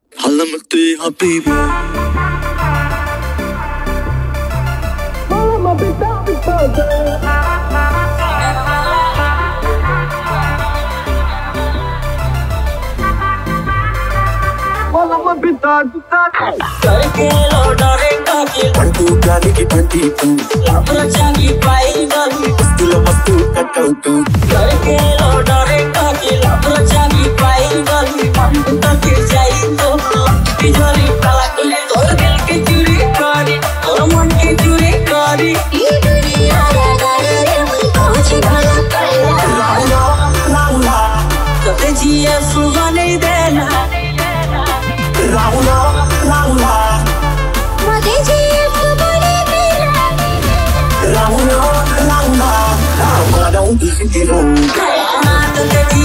علمتي حبيبي करके लो डरेगा कि पंटू गाने की 22 लपरचा की पाएगा मस्तूला मस्तू कटौटू करके लो डरेगा कि लपरचा की पाएगा हम तो गिर जाएंगे बिजली पलक ले तोड़ दिल के चूरी करी और मन के चूरी करी ये दुनिया रे पहुंच भला राउला राउला तो जिए सुबह नहीं देना राउला राउला मजे जिए सुबह नहीं देना राउला राउला राउला don't be